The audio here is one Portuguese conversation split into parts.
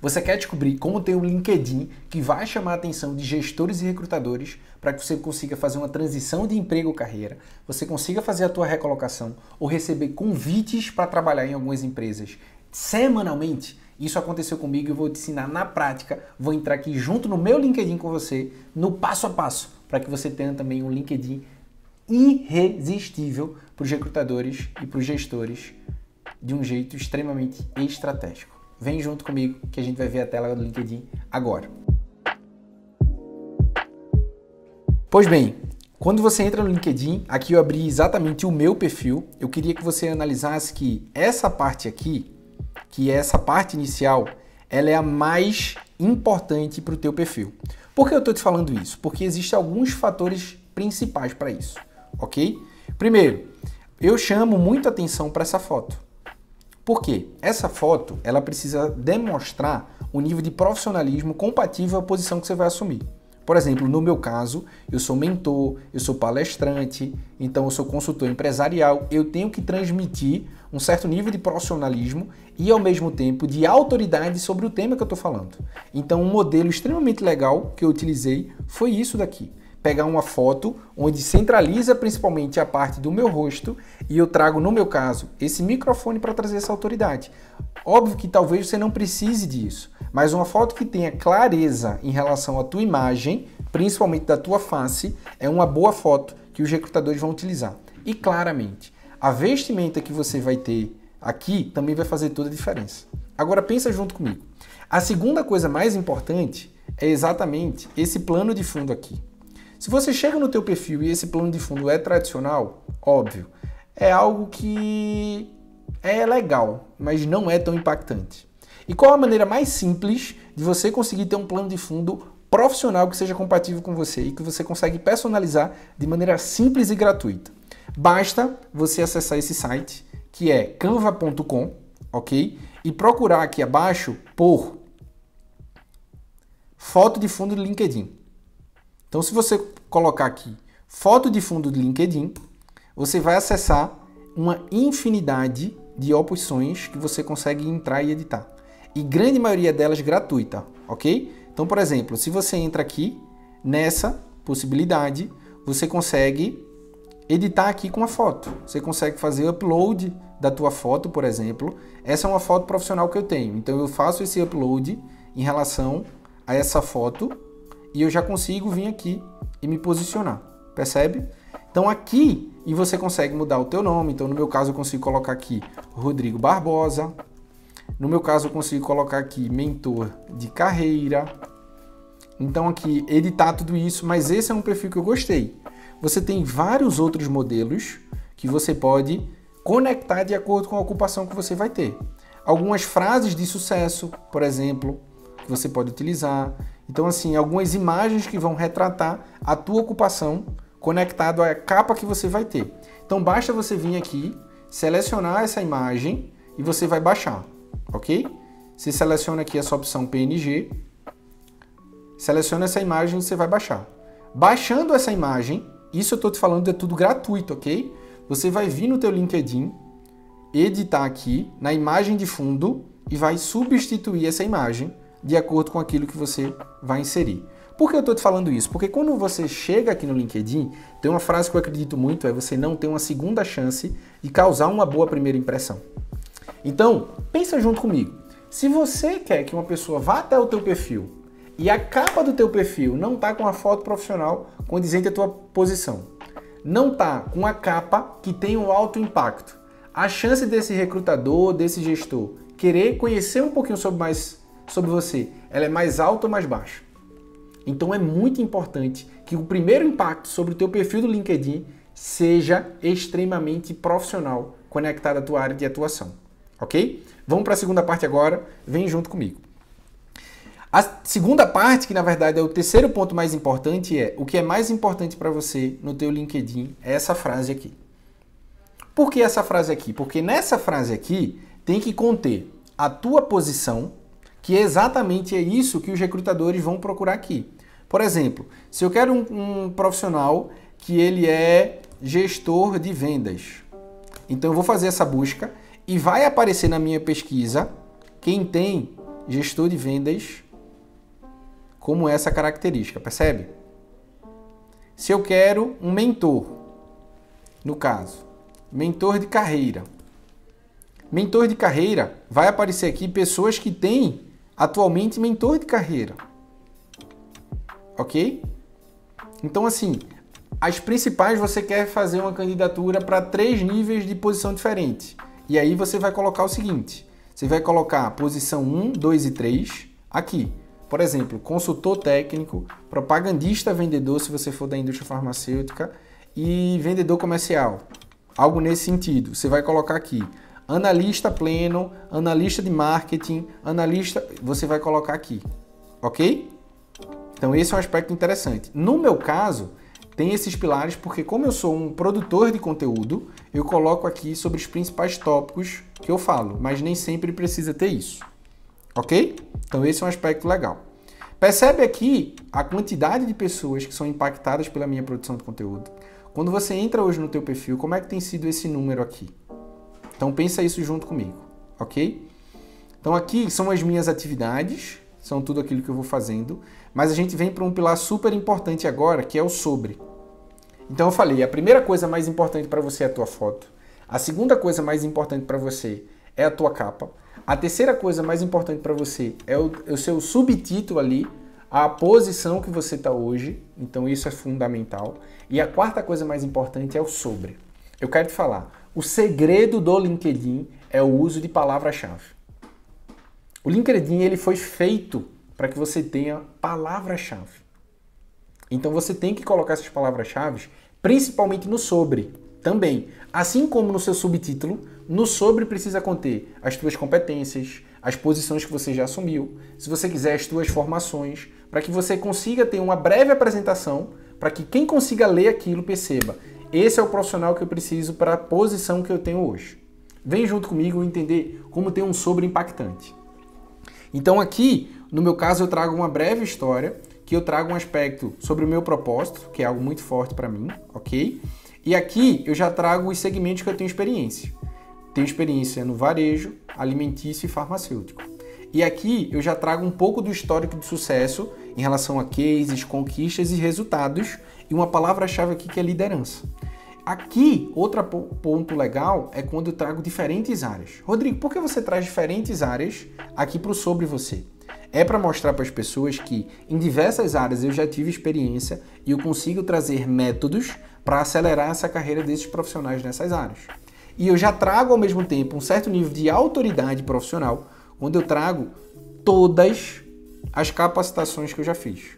Você quer descobrir como ter um LinkedIn que vai chamar a atenção de gestores e recrutadores para que você consiga fazer uma transição de emprego ou carreira, você consiga fazer a tua recolocação ou receber convites para trabalhar em algumas empresas semanalmente? Isso aconteceu comigo e eu vou te ensinar na prática, vou entrar aqui junto no meu LinkedIn com você, no passo a passo, para que você tenha também um LinkedIn irresistível para os recrutadores e para os gestores de um jeito extremamente estratégico. Vem junto comigo que a gente vai ver a tela do LinkedIn agora. Pois bem, quando você entra no LinkedIn, aqui eu abri exatamente o meu perfil, eu queria que você analisasse que essa parte aqui, que é essa parte inicial, ela é a mais importante para o teu perfil. Por que eu estou te falando isso? Porque existem alguns fatores principais para isso, ok? Primeiro, eu chamo muito atenção para essa foto. Por quê? Essa foto, ela precisa demonstrar um nível de profissionalismo compatível à posição que você vai assumir. Por exemplo, no meu caso, eu sou mentor, eu sou palestrante, então eu sou consultor empresarial, eu tenho que transmitir um certo nível de profissionalismo e, ao mesmo tempo, de autoridade sobre o tema que eu estou falando. Então, um modelo extremamente legal que eu utilizei foi isso daqui. Pegar uma foto onde centraliza principalmente a parte do meu rosto e eu trago, no meu caso, esse microfone para trazer essa autoridade. Óbvio que talvez você não precise disso, mas uma foto que tenha clareza em relação à tua imagem, principalmente da tua face, é uma boa foto que os recrutadores vão utilizar. E claramente, a vestimenta que você vai ter aqui também vai fazer toda a diferença. Agora pensa junto comigo. A segunda coisa mais importante é exatamente esse plano de fundo aqui. Se você chega no teu perfil e esse plano de fundo é tradicional, óbvio, é algo que é legal, mas não é tão impactante. E qual a maneira mais simples de você conseguir ter um plano de fundo profissional que seja compatível com você e que você consegue personalizar de maneira simples e gratuita? Basta você acessar esse site, que é canva.com, ok? E procurar aqui abaixo por foto de fundo do LinkedIn. Então, se você colocar aqui foto de fundo de LinkedIn, você vai acessar uma infinidade de opções que você consegue entrar e editar. E grande maioria delas gratuita, ok? Então, por exemplo, se você entra aqui nessa possibilidade, você consegue editar aqui com a foto. Você consegue fazer upload da tua foto, por exemplo. Essa é uma foto profissional que eu tenho. Então, eu faço esse upload em relação a essa foto e eu já consigo vir aqui e me posicionar, percebe? Então aqui, e você consegue mudar o teu nome, então no meu caso eu consigo colocar aqui Rodrigo Barbosa, no meu caso eu consigo colocar aqui mentor de carreira, então aqui editar tudo isso, mas esse é um perfil que eu gostei. Você tem vários outros modelos que você pode conectar de acordo com a ocupação que você vai ter. Algumas frases de sucesso, por exemplo, que você pode utilizar. Então, assim, algumas imagens que vão retratar a tua ocupação conectado à capa que você vai ter. Então, basta você vir aqui, selecionar essa imagem e você vai baixar, ok? Você seleciona aqui essa opção PNG, seleciona essa imagem e você vai baixar. Baixando essa imagem, isso eu estou te falando é tudo gratuito, ok? Você vai vir no teu LinkedIn, editar aqui na imagem de fundo e vai substituir essa imagem de acordo com aquilo que você vai inserir. Por que eu estou te falando isso? Porque quando você chega aqui no LinkedIn, tem uma frase que eu acredito muito, é você não ter uma segunda chance de causar uma boa primeira impressão. Então, pensa junto comigo. Se você quer que uma pessoa vá até o teu perfil e a capa do teu perfil não está com a foto profissional condizente à tua posição, não está com a capa que tem um alto impacto, a chance desse recrutador, desse gestor, querer conhecer um pouquinho sobre você, ela é mais alta ou mais baixa? Então é muito importante que o primeiro impacto sobre o teu perfil do LinkedIn seja extremamente profissional, conectado à tua área de atuação, ok? Vamos para a segunda parte agora, vem junto comigo. A segunda parte, que na verdade é o terceiro ponto mais importante, é o que é mais importante para você no teu LinkedIn é essa frase aqui. Por que essa frase aqui? Porque nessa frase aqui tem que conter a tua posição, que exatamente é isso que os recrutadores vão procurar aqui. Por exemplo, se eu quero um profissional que ele é gestor de vendas, então eu vou fazer essa busca e vai aparecer na minha pesquisa quem tem gestor de vendas como essa característica, percebe? Se eu quero um mentor, no caso, mentor de carreira. Mentor de carreira, vai aparecer aqui pessoas que têm atualmente mentor de carreira. Ok? Então, assim, as principais você quer fazer uma candidatura para 3 níveis de posição diferente. E aí você vai colocar o seguinte, você vai colocar posição 1, 2 e 3 aqui. Por exemplo, consultor técnico, propagandista vendedor, se você for da indústria farmacêutica, e vendedor comercial. Algo nesse sentido. Você vai colocar aqui analista pleno, analista de marketing, analista... Você vai colocar aqui. Ok? Então esse é um aspecto interessante. No meu caso, tem esses pilares porque como eu sou um produtor de conteúdo, eu coloco aqui sobre os principais tópicos que eu falo, mas nem sempre precisa ter isso. Ok? Então esse é um aspecto legal. Percebe aqui a quantidade de pessoas que são impactadas pela minha produção de conteúdo. Quando você entra hoje no teu perfil, como é que tem sido esse número aqui? Então pensa isso junto comigo, ok? Então aqui são as minhas atividades, são tudo aquilo que eu vou fazendo, mas a gente vem para um pilar super importante agora, que é o sobre. Então eu falei, a primeira coisa mais importante para você é a tua foto, a segunda coisa mais importante para você é a tua capa, a terceira coisa mais importante para você é o seu subtítulo ali, a posição que você está hoje, então isso é fundamental. E a quarta coisa mais importante é o sobre. Eu quero te falar, o segredo do LinkedIn é o uso de palavra-chave. O LinkedIn ele foi feito para que você tenha palavra-chave. Então você tem que colocar essas palavras-chave, principalmente no sobre também. Assim como no seu subtítulo, no sobre precisa conter as tuas competências, as posições que você já assumiu, se você quiser as tuas formações, para que você consiga ter uma breve apresentação, para que quem consiga ler aquilo perceba. Esse é o profissional que eu preciso para a posição que eu tenho hoje. Vem junto comigo entender como ter um sobre impactante. Então aqui, no meu caso, eu trago uma breve história, que eu trago um aspecto sobre o meu propósito, que é algo muito forte para mim, ok? E aqui eu já trago os segmentos que eu tenho experiência. Tenho experiência no varejo, alimentício e farmacêutico. E aqui eu já trago um pouco do histórico de sucesso em relação a cases, conquistas e resultados, e uma palavra-chave aqui que é liderança. Aqui, outro ponto legal é quando eu trago diferentes áreas. Rodrigo, por que você traz diferentes áreas aqui para o sobre você? É para mostrar para as pessoas que em diversas áreas eu já tive experiência e eu consigo trazer métodos para acelerar essa carreira desses profissionais nessas áreas. E eu já trago ao mesmo tempo um certo nível de autoridade profissional, onde eu trago todas as capacitações que eu já fiz.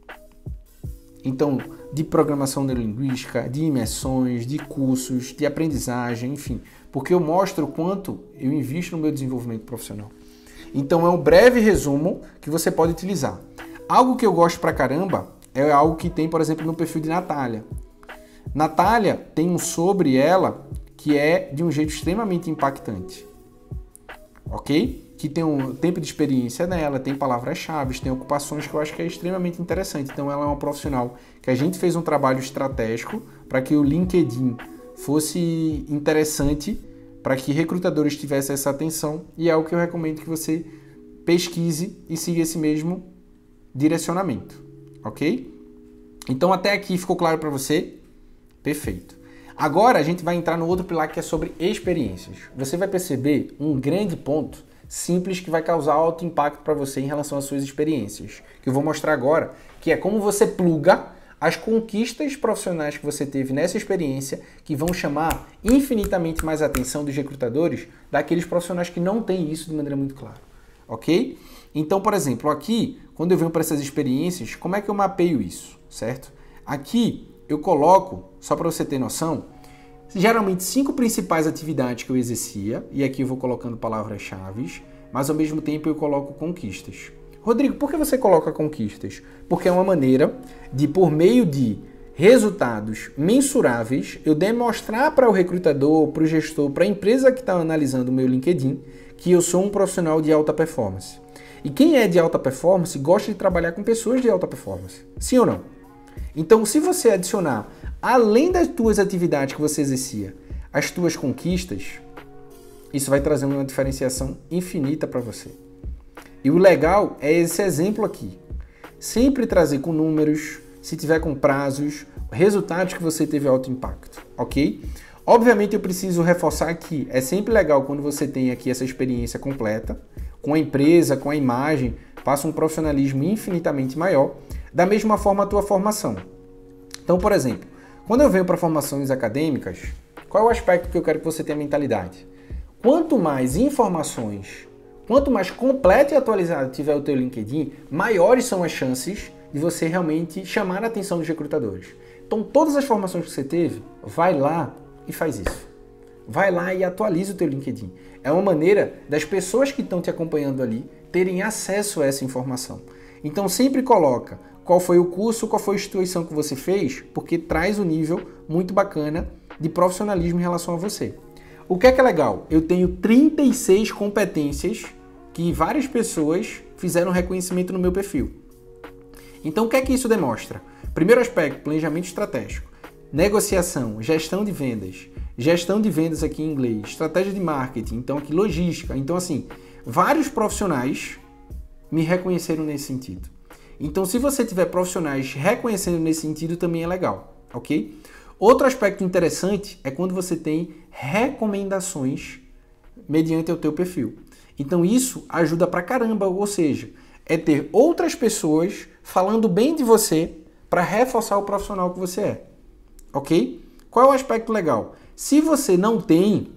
Então, de programação neurolinguística, de imersões, de cursos, de aprendizagem, enfim, porque eu mostro o quanto eu invisto no meu desenvolvimento profissional. Então, é um breve resumo que você pode utilizar. Algo que eu gosto pra caramba é algo que tem, por exemplo, no perfil de Natália. Natália tem um sobre ela que é de um jeito extremamente impactante, ok? Que tem um tempo de experiência nela, tem palavras-chave, tem ocupações que eu acho que é extremamente interessante. Então ela é uma profissional que a gente fez um trabalho estratégico para que o LinkedIn fosse interessante, para que recrutadores tivessem essa atenção, e é algo que eu recomendo que você pesquise e siga esse mesmo direcionamento, ok? Então até aqui ficou claro para você? Perfeito. Agora a gente vai entrar no outro pilar que é sobre experiências. Você vai perceber um grande ponto simples que vai causar alto impacto para você em relação às suas experiências, que eu vou mostrar agora, que é como você pluga as conquistas profissionais que você teve nessa experiência, que vão chamar infinitamente mais a atenção dos recrutadores daqueles profissionais que não têm isso de maneira muito clara, ok? Então, por exemplo, aqui, quando eu venho para essas experiências, como é que eu mapeio isso, certo? Aqui eu coloco, só para você ter noção, geralmente 5 principais atividades que eu exercia, e aqui eu vou colocando palavras-chave, mas ao mesmo tempo eu coloco conquistas. Rodrigo, por que você coloca conquistas? Porque é uma maneira de, por meio de resultados mensuráveis, eu demonstrar para o recrutador, para o gestor, para a empresa que está analisando o meu LinkedIn, que eu sou um profissional de alta performance. E quem é de alta performance gosta de trabalhar com pessoas de alta performance. Sim ou não? Então, se você adicionar, além das tuas atividades que você exercia, as tuas conquistas, isso vai trazer uma diferenciação infinita para você. E o legal é esse exemplo aqui. Sempre trazer com números, se tiver com prazos, resultados que você teve alto impacto, ok? Obviamente eu preciso reforçar que é sempre legal quando você tem aqui essa experiência completa, com a empresa, com a imagem, passa um profissionalismo infinitamente maior, da mesma forma a tua formação. Então, por exemplo, quando eu venho para formações acadêmicas, qual é o aspecto que eu quero que você tenha mentalidade? Quanto mais informações, quanto mais completo e atualizado tiver o teu LinkedIn, maiores são as chances de você realmente chamar a atenção dos recrutadores. Então, todas as formações que você teve, vai lá e faz isso. Vai lá e atualiza o teu LinkedIn. É uma maneira das pessoas que estão te acompanhando ali terem acesso a essa informação. Então, sempre coloca qual foi o curso, qual foi a instituição que você fez, porque traz um nível muito bacana de profissionalismo em relação a você. O que é legal? Eu tenho 36 competências que várias pessoas fizeram reconhecimento no meu perfil. Então, o que é que isso demonstra? Primeiro aspecto, planejamento estratégico, negociação, gestão de vendas aqui em inglês, estratégia de marketing, então aqui logística. Então, assim, vários profissionais me reconheceram nesse sentido. Então, se você tiver profissionais reconhecendo nesse sentido, também é legal, ok? Outro aspecto interessante é quando você tem recomendações mediante o teu perfil. Então, isso ajuda pra caramba, ou seja, é ter outras pessoas falando bem de você para reforçar o profissional que você é, ok? Qual é o aspecto legal? Se você não tem,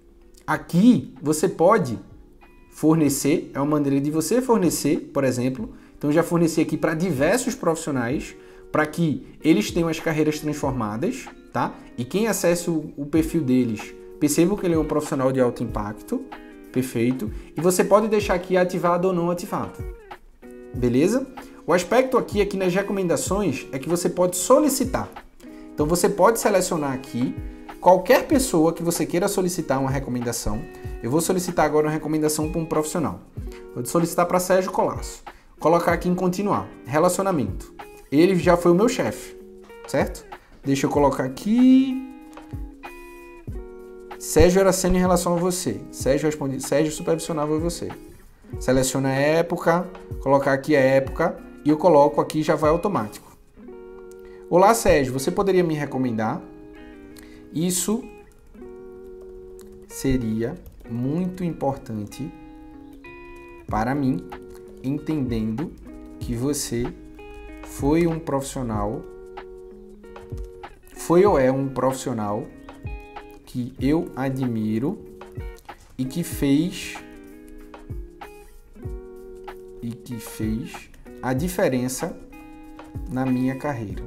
aqui você pode fornecer, é uma maneira de você fornecer, por exemplo, então eu já forneci aqui para diversos profissionais, para que eles tenham as carreiras transformadas, tá? E quem acesse o perfil deles, perceba que ele é um profissional de alto impacto, perfeito? E você pode deixar aqui ativado ou não ativado, beleza? O aspecto aqui nas recomendações é que você pode solicitar. Então você pode selecionar aqui qualquer pessoa que você queira solicitar uma recomendação. Eu vou solicitar agora uma recomendação para um profissional. Vou solicitar para Sérgio Colasso. Colocar aqui em continuar. Relacionamento. Ele já foi o meu chefe, certo? Deixa eu colocar aqui. Sérgio era sendo em relação a você. Sérgio supervisionava você. Seleciona a época, colocar aqui a época e eu coloco aqui, já vai automático. Olá, Sérgio, você poderia me recomendar? Isso seria muito importante para mim, entendendo que você foi um profissional, foi ou é um profissional que eu admiro e que fez a diferença na minha carreira.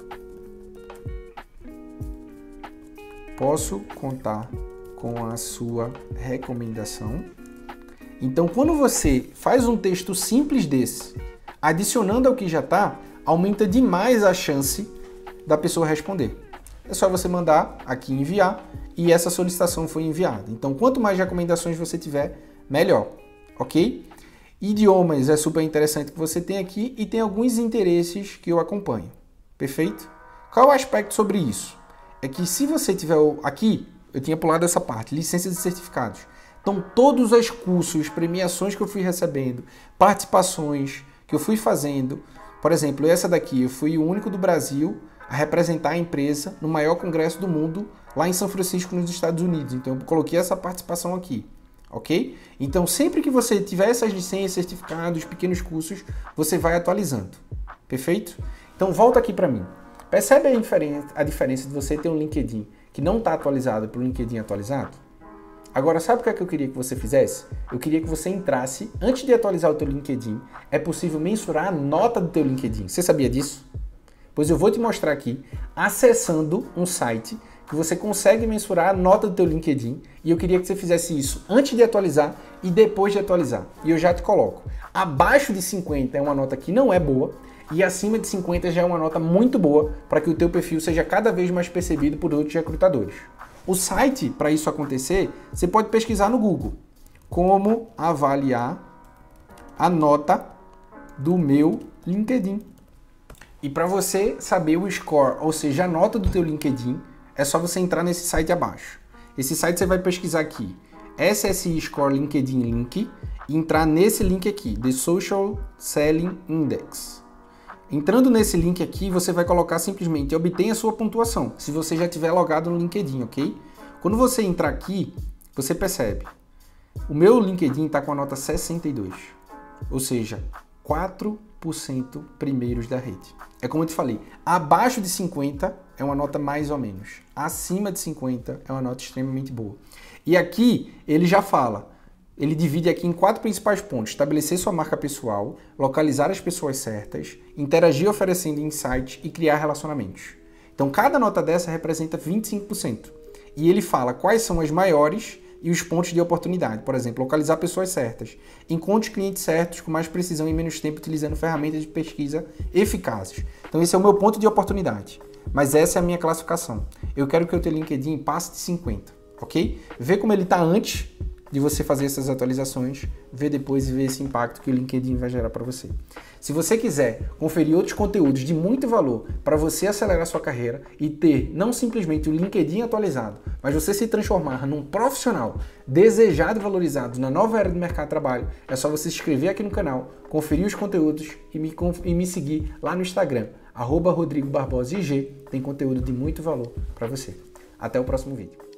Posso contar com a sua recomendação? Então, quando você faz um texto simples desse, adicionando ao que já está, aumenta demais a chance da pessoa responder. É só você mandar aqui enviar e essa solicitação foi enviada. Então, quanto mais recomendações você tiver, melhor, ok? Idiomas é super interessante que você tem aqui e tem alguns interesses que eu acompanho, perfeito? Qual é o aspecto sobre isso? É que se você tiver aqui, eu tinha pulado essa parte, licenças e certificados. Então, todos os cursos, premiações que eu fui recebendo, participações que eu fui fazendo, por exemplo, essa daqui, eu fui o único do Brasil a representar a empresa no maior congresso do mundo, lá em São Francisco, nos Estados Unidos. Então, eu coloquei essa participação aqui, ok? Então, sempre que você tiver essas licenças, certificados, pequenos cursos, você vai atualizando, perfeito? Então, volta aqui para mim. Percebe a diferença de você ter um LinkedIn que não está atualizado para o LinkedIn atualizado? Agora, sabe o que é que eu queria que você fizesse? Eu queria que você entrasse, antes de atualizar o teu LinkedIn, é possível mensurar a nota do teu LinkedIn. Você sabia disso? Pois eu vou te mostrar aqui, acessando um site que você consegue mensurar a nota do teu LinkedIn, e eu queria que você fizesse isso antes de atualizar e depois de atualizar. E eu já te coloco. Abaixo de 50 é uma nota que não é boa, e acima de 50 já é uma nota muito boa para que o teu perfil seja cada vez mais percebido por outros recrutadores. O site, para isso acontecer, você pode pesquisar no Google. Como avaliar a nota do meu LinkedIn. E para você saber o score, ou seja, a nota do teu LinkedIn, é só você entrar nesse site abaixo. Esse site você vai pesquisar aqui, SSI Score LinkedIn Link, e entrar nesse link aqui, The Social Selling Index. Entrando nesse link aqui, você vai colocar simplesmente obtenha a sua pontuação, se você já tiver logado no LinkedIn, ok? Quando você entrar aqui, você percebe, o meu LinkedIn está com a nota 62, ou seja, 4% primeiros da rede. É como eu te falei, abaixo de 50 é uma nota mais ou menos, acima de 50 é uma nota extremamente boa. E aqui ele já fala, ele divide aqui em 4 principais pontos: estabelecer sua marca pessoal, localizar as pessoas certas, interagir oferecendo insights e criar relacionamentos. Então cada nota dessa representa 25%. E ele fala quais são as maiores e os pontos de oportunidade. Por exemplo, localizar pessoas certas. Encontre clientes certos com mais precisão e menos tempo utilizando ferramentas de pesquisa eficazes. Então esse é o meu ponto de oportunidade. Mas essa é a minha classificação. Eu quero que o teu LinkedIn passe de 50, ok? Vê como ele está antes de você fazer essas atualizações, vê depois e vê esse impacto que o LinkedIn vai gerar para você. Se você quiser conferir outros conteúdos de muito valor para você acelerar sua carreira e ter não simplesmente o LinkedIn atualizado, mas você se transformar num profissional desejado e valorizado na nova era do mercado de trabalho, é só você se inscrever aqui no canal, conferir os conteúdos e me seguir lá no Instagram, @RodrigoBarbosaIG, tem conteúdo de muito valor para você. Até o próximo vídeo.